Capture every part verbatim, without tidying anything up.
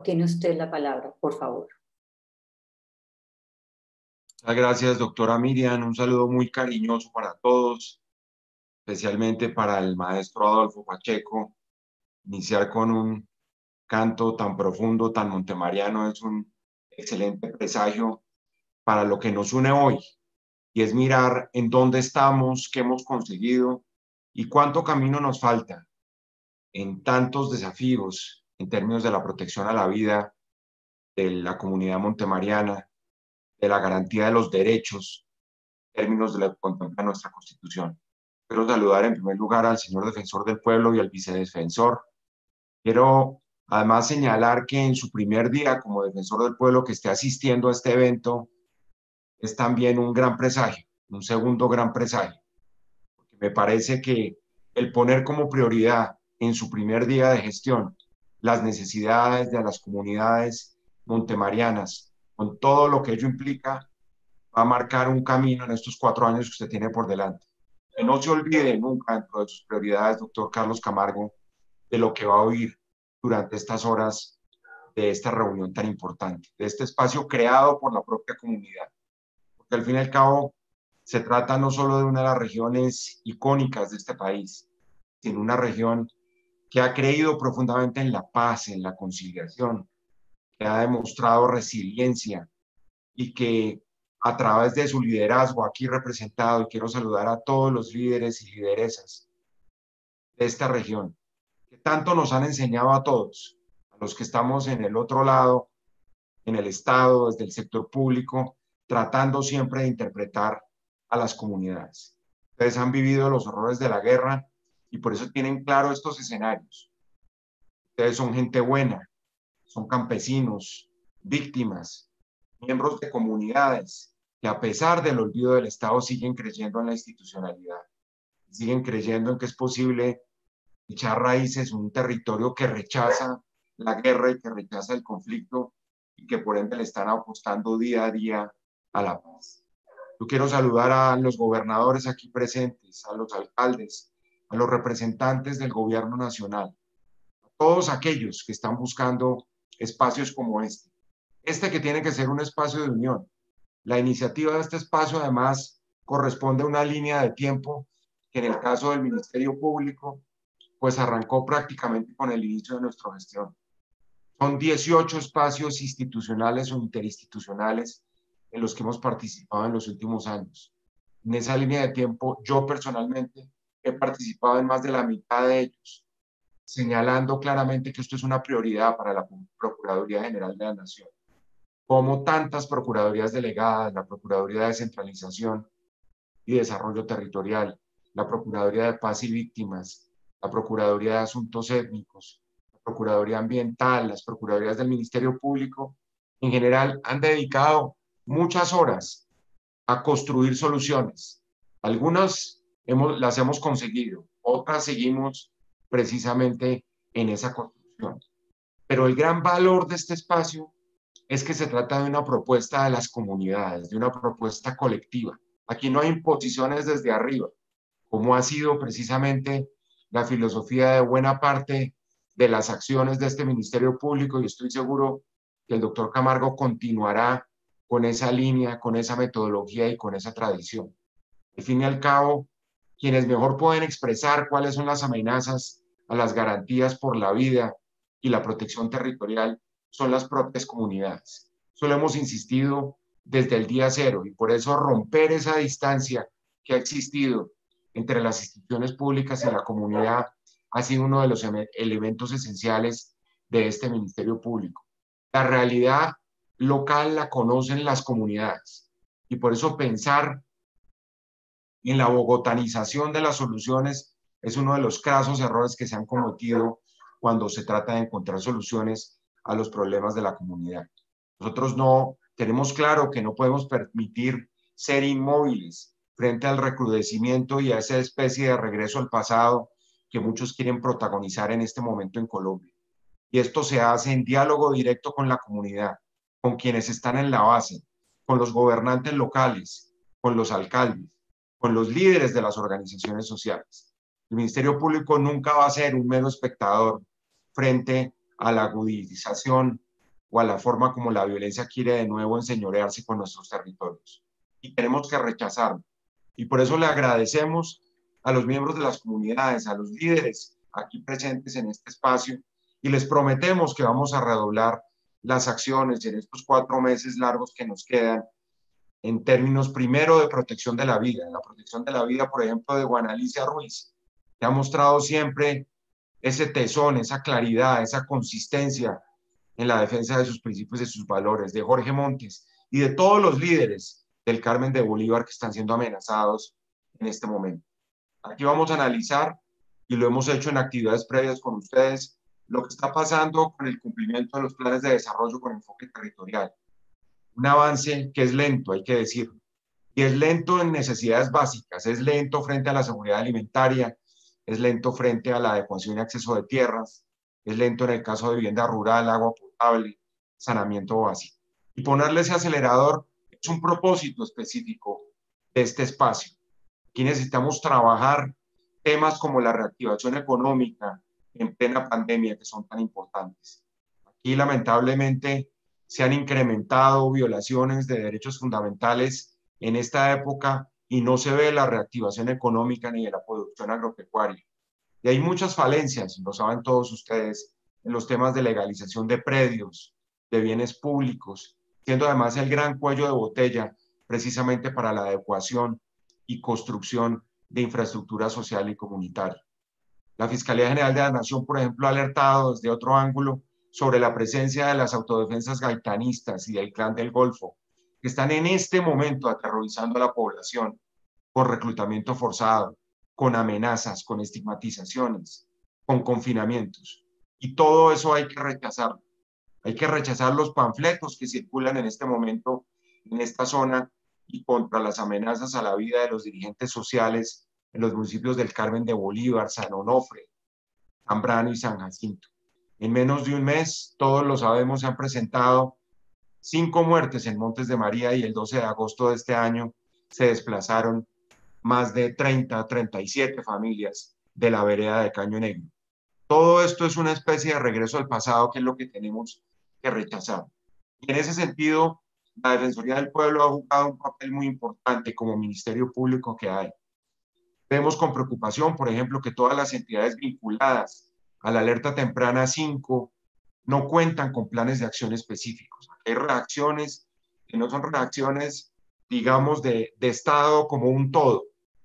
tiene usted la palabra, por favor. Muchas gracias, doctora Miriam. Un saludo muy cariñoso para todos, especialmente para el maestro Adolfo Pacheco. Iniciar con un canto tan profundo, tan montemariano, es un excelente presagio para lo que nos une hoy, y es mirar en dónde estamos, qué hemos conseguido y cuánto camino nos falta en tantos desafíos en términos de la protección a la vida de la comunidad montemariana, de la garantía de los derechos, en términos de lo que contempla nuestra Constitución. Quiero saludar en primer lugar al señor defensor del pueblo y al vicedefensor. Quiero además señalar que en su primer día como defensor del pueblo que esté asistiendo a este evento es también un gran presagio, un segundo gran presagio. Porque me parece que el poner como prioridad en su primer día de gestión las necesidades de las comunidades montemarianas, con todo lo que ello implica, va a marcar un camino en estos cuatro años que usted tiene por delante. Que no se olvide nunca dentro de sus prioridades, doctor Carlos Camargo, de lo que va a oír durante estas horas de esta reunión tan importante, de este espacio creado por la propia comunidad. Porque al fin y al cabo se trata no solo de una de las regiones icónicas de este país, sino una región que ha creído profundamente en la paz, en la conciliación, que ha demostrado resiliencia y que a través de su liderazgo aquí representado, y quiero saludar a todos los líderes y lideresas de esta región, que tanto nos han enseñado a todos, a los que estamos en el otro lado, en el Estado, desde el sector público, tratando siempre de interpretar a las comunidades. Ustedes han vivido los horrores de la guerra y por eso tienen claro estos escenarios. Ustedes son gente buena, son campesinos, víctimas, miembros de comunidades que a pesar del olvido del Estado siguen creyendo en la institucionalidad, siguen creyendo en que es posible echar raíces en un territorio que rechaza la guerra y que rechaza el conflicto y que por ende le están apostando día a día a la paz. Yo quiero saludar a los gobernadores aquí presentes, a los alcaldes, a los representantes del gobierno nacional, a todos aquellos que están buscando espacios como este. Este que tiene que ser un espacio de unión. La iniciativa de este espacio además corresponde a una línea de tiempo que en el caso del Ministerio Público pues arrancó prácticamente con el inicio de nuestra gestión. Son dieciocho espacios institucionales o interinstitucionales en los que hemos participado en los últimos años. En esa línea de tiempo, yo personalmente he participado en más de la mitad de ellos, señalando claramente que esto es una prioridad para la Procuraduría General de la Nación. Como tantas procuradurías delegadas, la Procuraduría de Descentralización y Desarrollo Territorial, la Procuraduría de Paz y Víctimas, la Procuraduría de Asuntos Étnicos, la Procuraduría Ambiental, las Procuradurías del Ministerio Público, en general han dedicado muchas horas a construir soluciones. Algunas hemos, las hemos conseguido, otras seguimos precisamente en esa construcción. Pero el gran valor de este espacio es que se trata de una propuesta de las comunidades, de una propuesta colectiva. Aquí no hay imposiciones desde arriba, como ha sido precisamente la filosofía de buena parte de las acciones de este Ministerio Público, y estoy seguro que el doctor Camargo continuará con esa línea, con esa metodología y con esa tradición. Al fin y al cabo, quienes mejor pueden expresar cuáles son las amenazas a las garantías por la vida y la protección territorial son las propias comunidades. Solo hemos insistido desde el día cero y por eso romper esa distancia que ha existido entre las instituciones públicas y la comunidad ha sido uno de los elementos esenciales de este Ministerio Público. La realidad local la conocen las comunidades y por eso pensar en la bogotanización de las soluciones es uno de los crasos errores que se han cometido cuando se trata de encontrar soluciones a los problemas de la comunidad. Nosotros no tenemos claro que no podemos permitir ser inmóviles frente al recrudecimiento y a esa especie de regreso al pasado que muchos quieren protagonizar en este momento en Colombia. Y esto se hace en diálogo directo con la comunidad, con quienes están en la base, con los gobernantes locales, con los alcaldes, con los líderes de las organizaciones sociales. El Ministerio Público nunca va a ser un mero espectador frente a la agudización o a la forma como la violencia quiere de nuevo enseñorearse con nuestros territorios. Y tenemos que rechazarlo. Y por eso le agradecemos a los miembros de las comunidades, a los líderes aquí presentes en este espacio, y les prometemos que vamos a redoblar las acciones en estos cuatro meses largos que nos quedan en términos primero de protección de la vida. La protección de la vida, por ejemplo, de Guanalicia Ruiz, que ha mostrado siempre ese tesón, esa claridad, esa consistencia en la defensa de sus principios y de sus valores, de Jorge Montes y de todos los líderes del Carmen de Bolívar que están siendo amenazados en este momento. Aquí vamos a analizar, y lo hemos hecho en actividades previas con ustedes, lo que está pasando con el cumplimiento de los planes de desarrollo con enfoque territorial. Un avance que es lento, hay que decirlo, y es lento en necesidades básicas, es lento frente a la seguridad alimentaria, es lento frente a la adecuación y acceso de tierras, es lento en el caso de vivienda rural, agua potable, saneamiento básico. Y ponerle ese acelerador es un propósito específico de este espacio. Aquí necesitamos trabajar temas como la reactivación económica en plena pandemia, que son tan importantes. Aquí, lamentablemente, se han incrementado violaciones de derechos fundamentales en esta época y no se ve la reactivación económica ni de la producción agropecuaria. Y hay muchas falencias, lo saben todos ustedes, en los temas de legalización de predios, de bienes públicos, siendo además el gran cuello de botella precisamente para la adecuación y construcción de infraestructura social y comunitaria. La Fiscalía General de la Nación, por ejemplo, ha alertado desde otro ángulo sobre la presencia de las autodefensas gaitanistas y del Clan del Golfo, que están en este momento aterrorizando a la población con reclutamiento forzado, con amenazas, con estigmatizaciones, con confinamientos. Y todo eso hay que rechazarlo. Hay que rechazar los panfletos que circulan en este momento en esta zona y contra las amenazas a la vida de los dirigentes sociales en los municipios del Carmen de Bolívar, San Onofre, Zambrano y San Jacinto. En menos de un mes, todos lo sabemos, se han presentado cinco muertes en Montes de María y el doce de agosto de este año se desplazaron más de treinta, treinta y siete familias de la vereda de Caño Negro. Todo esto es una especie de regreso al pasado que es lo que tenemos que rechazar. Y en ese sentido, la Defensoría del Pueblo ha jugado un papel muy importante como ministerio público que hay. Vemos con preocupación, por ejemplo, que todas las entidades vinculadas a la alerta temprana cinco no cuentan con planes de acción específicos. Hay reacciones que no son reacciones, digamos, de, de Estado como un todo.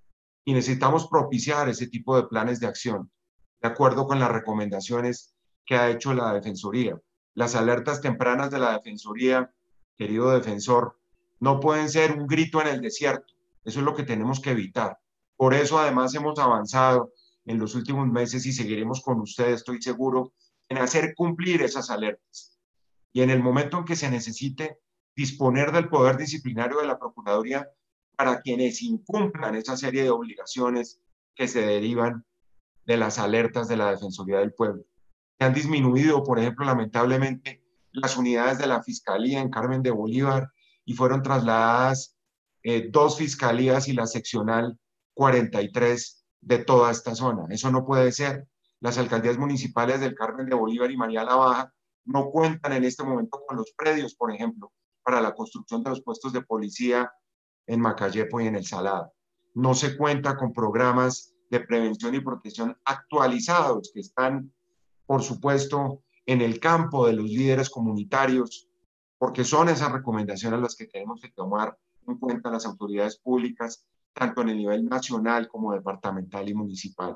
Y necesitamos propiciar ese tipo de planes de acción, de acuerdo con las recomendaciones que ha hecho la Defensoría. Las alertas tempranas de la Defensoría, querido defensor, no pueden ser un grito en el desierto. Eso es lo que tenemos que evitar. Por eso, además, hemos avanzado en los últimos meses y seguiremos con ustedes, estoy seguro, en hacer cumplir esas alertas. Y en el momento en que se necesite, disponer del poder disciplinario de la Procuraduría para quienes incumplan esa serie de obligaciones que se derivan de las alertas de la Defensoría del Pueblo. Se han disminuido, por ejemplo, lamentablemente, las unidades de la Fiscalía en Carmen de Bolívar y fueron trasladadas eh, dos fiscalías y la seccional cuarenta y tres de toda esta zona. Eso no puede ser. Las alcaldías municipales del Carmen de Bolívar y María la Baja no cuentan en este momento con los predios, por ejemplo, para la construcción de los puestos de policía en Macayepo y en El Salado. No se cuenta con programas de prevención y protección actualizados que están, por supuesto, en el campo de los líderes comunitarios, porque son esas recomendaciones las que tenemos que tomar en cuenta las autoridades públicas, tanto en el nivel nacional como departamental y municipal.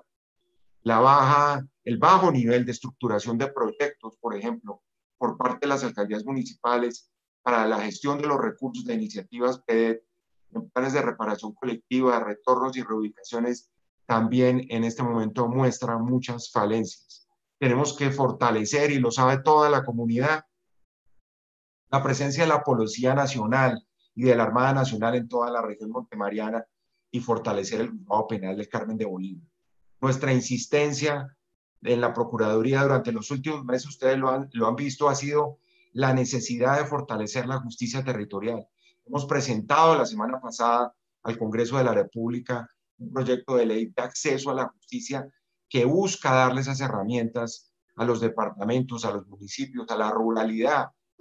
La baja, el bajo nivel de estructuración de proyectos, por ejemplo, por parte de las alcaldías municipales para la gestión de los recursos de iniciativas P E D, en planes de reparación colectiva, de retornos y reubicaciones, también en este momento muestra muchas falencias. Tenemos que fortalecer, y lo sabe toda la comunidad, la presencia de la Policía Nacional y de la Armada Nacional en toda la región montemariana y fortalecer el juzgado penal del Carmen de Bolívar. Nuestra insistencia en la Procuraduría durante los últimos meses, ustedes lo han, lo han visto, ha sido la necesidad de fortalecer la justicia territorial. Hemos presentado la semana pasada al Congreso de la República un proyecto de ley de acceso a la justicia que busca darle esas herramientas a los departamentos, a los municipios, a la ruralidad,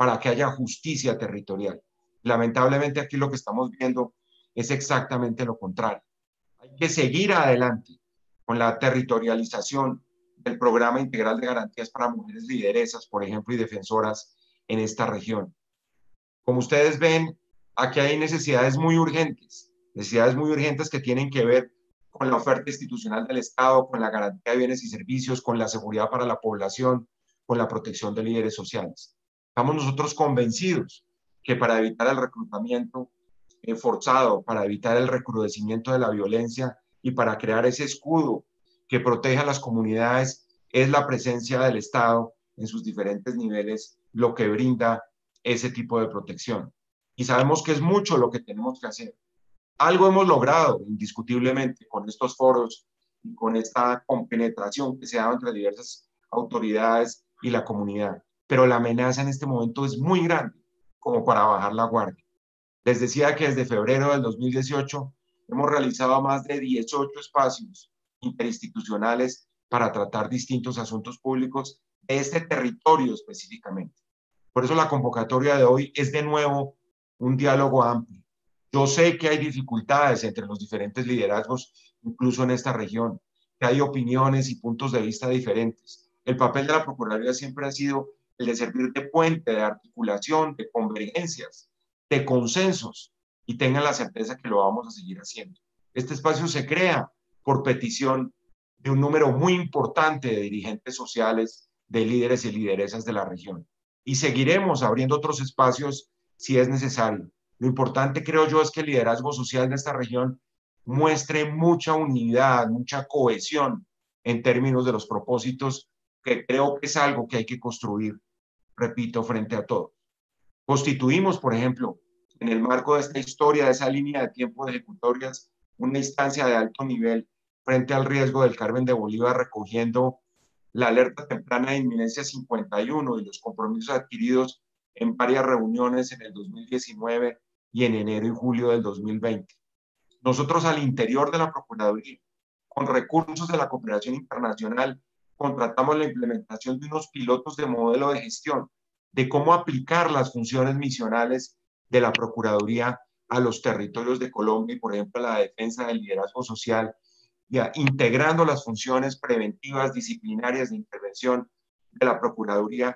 para que haya justicia territorial. Lamentablemente aquí lo que estamos viendo es exactamente lo contrario. Hay que seguir adelante con la territorialización del Programa Integral de Garantías para Mujeres Lideresas, por ejemplo, y defensoras en esta región. Como ustedes ven, aquí hay necesidades muy urgentes, necesidades muy urgentes que tienen que ver con la oferta institucional del Estado, con la garantía de bienes y servicios, con la seguridad para la población, con la protección de líderes sociales. Estamos nosotros convencidos que para evitar el reclutamiento eh, forzado, para evitar el recrudecimiento de la violencia y para crear ese escudo que proteja a las comunidades, es la presencia del Estado en sus diferentes niveles lo que brinda ese tipo de protección. Y sabemos que es mucho lo que tenemos que hacer. Algo hemos logrado indiscutiblemente con estos foros y con esta compenetración que se ha dado entre diversas autoridades y la comunidad, pero la amenaza en este momento es muy grande como para bajar la guardia. Les decía que desde febrero del dos mil dieciocho hemos realizado más de dieciocho espacios interinstitucionales para tratar distintos asuntos públicos de este territorio específicamente. Por eso la convocatoria de hoy es de nuevo un diálogo amplio. Yo sé que hay dificultades entre los diferentes liderazgos, incluso en esta región, que hay opiniones y puntos de vista diferentes. El papel de la Procuraduría siempre ha sido el de servir de puente, de articulación, de convergencias, de consensos, y tengan la certeza que lo vamos a seguir haciendo. Este espacio se crea por petición de un número muy importante de dirigentes sociales, de líderes y lideresas de la región. Y seguiremos abriendo otros espacios si es necesario. Lo importante, creo yo, es que el liderazgo social de esta región muestre mucha unidad, mucha cohesión en términos de los propósitos, que creo que es algo que hay que construir, repito, frente a todos. Constituimos, por ejemplo, en el marco de esta historia, de esa línea de tiempo de ejecutorias, una instancia de alto nivel frente al riesgo del Carmen de Bolívar, recogiendo la alerta temprana de inminencia cincuenta y uno y los compromisos adquiridos en varias reuniones en el dos mil diecinueve y en enero y julio del dos mil veinte. Nosotros al interior de la Procuraduría, con recursos de la cooperación internacional, contratamos la implementación de unos pilotos de modelo de gestión, de cómo aplicar las funciones misionales de la Procuraduría a los territorios de Colombia y, por ejemplo, a la defensa del liderazgo social, ya, integrando las funciones preventivas, disciplinarias de intervención de la Procuraduría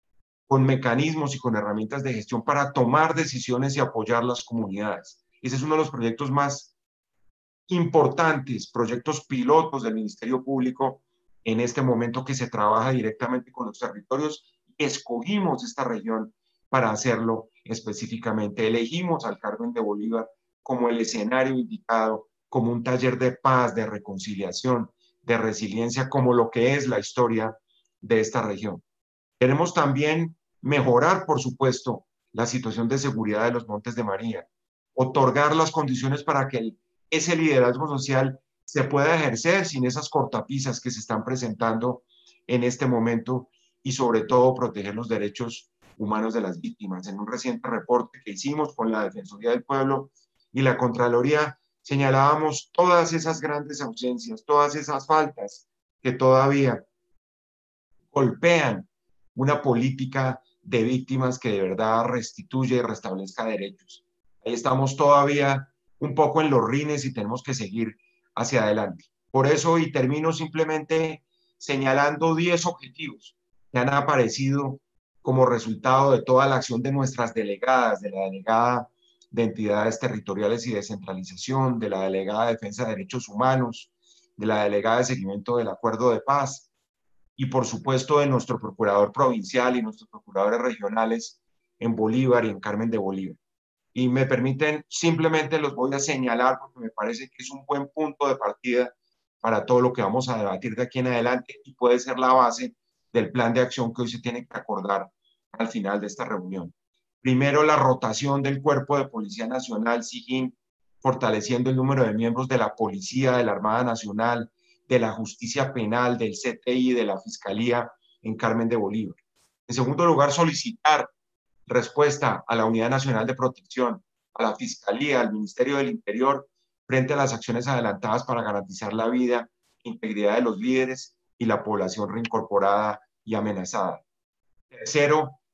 con mecanismos y con herramientas de gestión para tomar decisiones y apoyar las comunidades. Ese es uno de los proyectos más importantes, proyectos pilotos del Ministerio Público en este momento, que se trabaja directamente con los territorios. Escogimos esta región para hacerlo específicamente. Elegimos al Carmen de Bolívar como el escenario indicado, como un taller de paz, de reconciliación, de resiliencia, como lo que es la historia de esta región. Queremos también mejorar, por supuesto, la situación de seguridad de los Montes de María, otorgar las condiciones para que el, ese liderazgo social se pueda ejercer sin esas cortapisas que se están presentando en este momento, y sobre todo proteger los derechos humanos de las víctimas. En un reciente reporte que hicimos con la Defensoría del Pueblo y la Contraloría, señalábamos todas esas grandes ausencias, todas esas faltas que todavía golpean una política de víctimas que de verdad restituye y restablezca derechos. Ahí estamos todavía un poco en los rines y tenemos que seguir hacia adelante. Por eso, y termino simplemente señalando diez objetivos que han aparecido como resultado de toda la acción de nuestras delegadas, de la delegada de entidades territoriales y descentralización, de la delegada de defensa de derechos humanos, de la delegada de seguimiento del acuerdo de paz, y por supuesto de nuestro procurador provincial y nuestros procuradores regionales en Bolívar y en Carmen de Bolívar. Y me permiten, simplemente los voy a señalar porque me parece que es un buen punto de partida para todo lo que vamos a debatir de aquí en adelante, y puede ser la base del plan de acción que hoy se tiene que acordar al final de esta reunión. Primero, la rotación del Cuerpo de Policía Nacional, SIGIN, fortaleciendo el número de miembros de la Policía, de la Armada Nacional, de la Justicia Penal, del C T I, de la Fiscalía en Carmen de Bolívar. En segundo lugar, solicitar respuesta a la Unidad Nacional de Protección, a la Fiscalía, al Ministerio del Interior, frente a las acciones adelantadas para garantizar la vida, integridad de los líderes y la población reincorporada y amenazada. Tercero,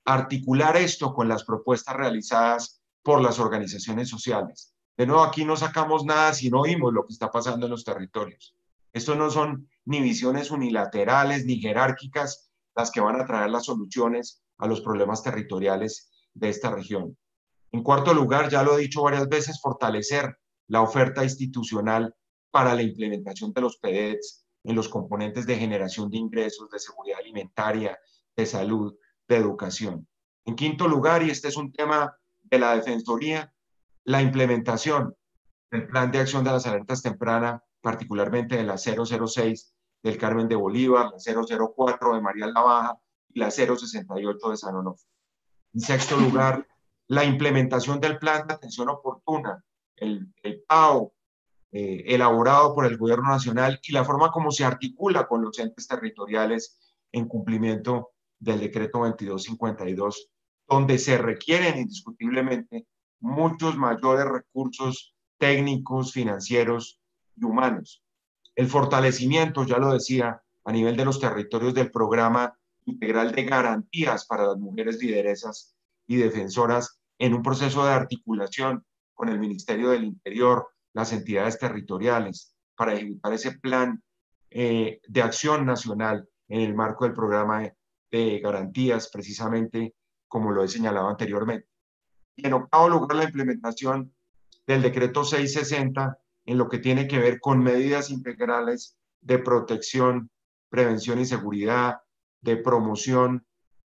articular esto con las propuestas realizadas por las organizaciones sociales. De nuevo, aquí no sacamos nada si no oímos lo que está pasando en los territorios. Estos no son ni visiones unilaterales ni jerárquicas las que van a traer las soluciones a los problemas territoriales de esta región. En cuarto lugar, ya lo he dicho varias veces, fortalecer la oferta institucional para la implementación de los P D E Ts en los componentes de generación de ingresos, de seguridad alimentaria, de salud, de educación. En quinto lugar, y este es un tema de la Defensoría, la implementación del Plan de Acción de las Alertas Tempranas, particularmente de la cero cero seis del Carmen de Bolívar, la cero cero cuatro de María la Baja y la cero sesenta y ocho de San Onofre. En sexto lugar, la implementación del Plan de Atención Oportuna, el, el P A O, eh, elaborado por el Gobierno Nacional, y la forma como se articula con los entes territoriales en cumplimiento del decreto veintidós cincuenta y dos, donde se requieren indiscutiblemente muchos mayores recursos técnicos, financieros y humanos. El fortalecimiento, ya lo decía, a nivel de los territorios del programa integral de garantías para las mujeres lideresas y defensoras en un proceso de articulación con el Ministerio del Interior, las entidades territoriales, para ejecutar ese plan eh, de acción nacional en el marco del programa de, de garantías, precisamente como lo he señalado anteriormente. Y en octavo lugar, la implementación del decreto seiscientos sesenta en lo que tiene que ver con medidas integrales de protección, prevención y seguridad, de promoción,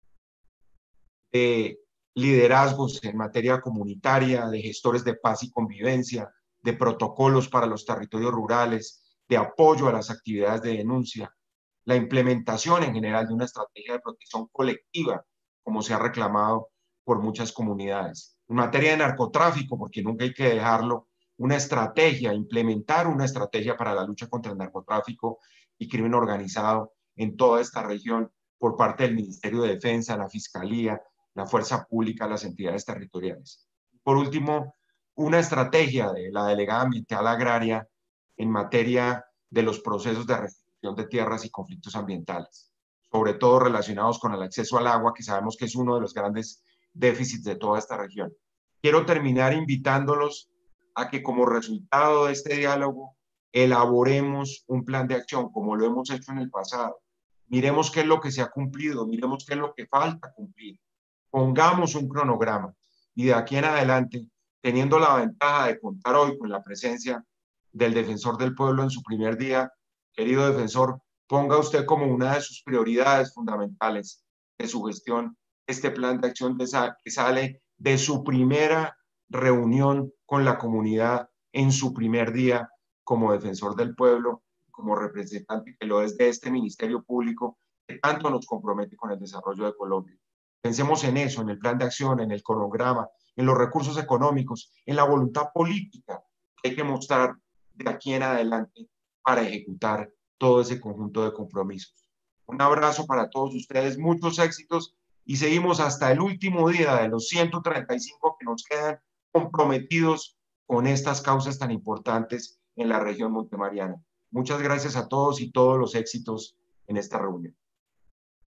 de liderazgos en materia comunitaria, de gestores de paz y convivencia, de protocolos para los territorios rurales, de apoyo a las actividades de denuncia, la implementación en general de una estrategia de protección colectiva, como se ha reclamado por muchas comunidades. En materia de narcotráfico, porque nunca hay que dejarlo, una estrategia, implementar una estrategia para la lucha contra el narcotráfico y crimen organizado en toda esta región por parte del Ministerio de Defensa, la Fiscalía, la Fuerza Pública, las entidades territoriales. Por último, una estrategia de la Delegada Ambiental Agraria en materia de los procesos de restitución de tierras y conflictos ambientales, sobre todo relacionados con el acceso al agua, que sabemos que es uno de los grandes déficits de toda esta región. Quiero terminar invitándolos a que como resultado de este diálogo elaboremos un plan de acción, como lo hemos hecho en el pasado. Miremos qué es lo que se ha cumplido, miremos qué es lo que falta cumplir. Pongamos un cronograma y de aquí en adelante, teniendo la ventaja de contar hoy con la presencia del Defensor del Pueblo en su primer día, querido defensor, ponga usted como una de sus prioridades fundamentales de su gestión este plan de acción que sale de su primera reunión con la comunidad en su primer día como defensor del pueblo, como representante que lo es de este Ministerio Público que tanto nos compromete con el desarrollo de Colombia. Pensemos en eso, en el plan de acción, en el cronograma, en los recursos económicos, en la voluntad política que hay que mostrar de aquí en adelante para ejecutar todo ese conjunto de compromisos. Un abrazo para todos ustedes, muchos éxitos y seguimos hasta el último día de los ciento treinta y cinco que nos quedan comprometidos con estas causas tan importantes en la región montemariana. Muchas gracias a todos y todos los éxitos en esta reunión.